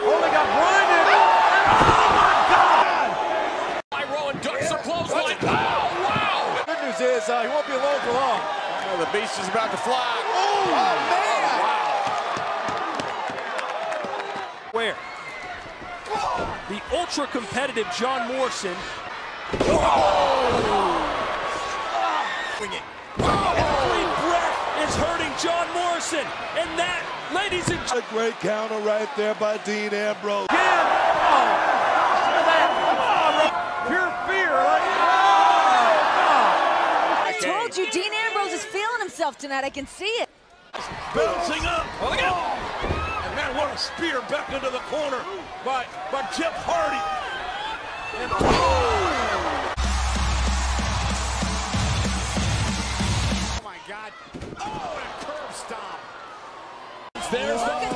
Oh, they got blinded. Oh, my God. Rowan ducks the clothesline. Oh, wow. Good news is he won't be alone for long. Oh, the beast is about to fly. Oh, man. Oh, wow. Where? The ultra-competitive John Morrison. Swing it. Every breath is hurting John Morrison. And that, ladies and gentlemen. A great counter right there by Dean Ambrose. Again. Oh, look at that. Pure fear. Like, oh, God. I told you, Dean Ambrose is feeling himself tonight. I can see it. Bouncing up. Oh, look out. And man, what a spear back into the corner by Jeff Hardy. And Oh, my God. Oh, and a curb stomp. Look at